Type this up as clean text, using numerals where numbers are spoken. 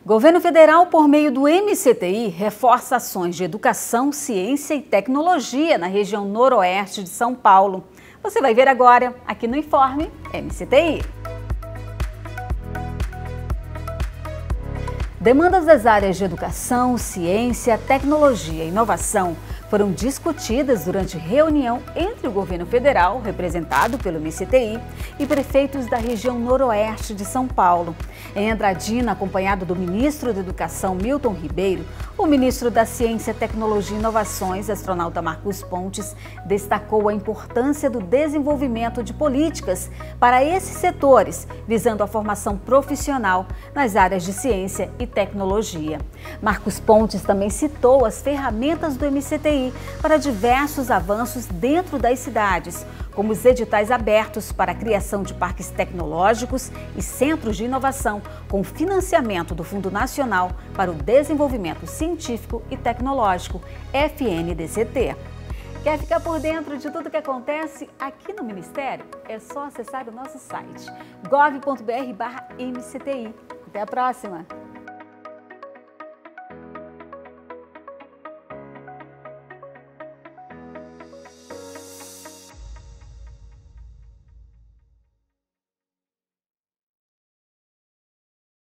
Governo Federal, por meio do MCTI, reforça ações de educação, ciência e tecnologia na região noroeste de São Paulo. Você vai ver agora, aqui no Informe MCTI. Demandas das áreas de educação, ciência, tecnologia e inovação foram discutidas durante reunião entre o governo federal, representado pelo MCTI, e prefeitos da região noroeste de São Paulo. Em Andradina, acompanhado do ministro da Educação, Milton Ribeiro, o ministro da Ciência, Tecnologia e Inovações, astronauta Marcos Pontes, destacou a importância do desenvolvimento de políticas para esses setores, visando a formação profissional nas áreas de ciência e tecnologia. Marcos Pontes também citou as ferramentas do MCTI para diversos avanços dentro das cidades, como os editais abertos para a criação de parques tecnológicos e centros de inovação com financiamento do Fundo Nacional para o Desenvolvimento Científico e Tecnológico, FNDCT. Quer ficar por dentro de tudo que acontece aqui no Ministério? É só acessar o nosso site gov.br/MCTI. Até a próxima!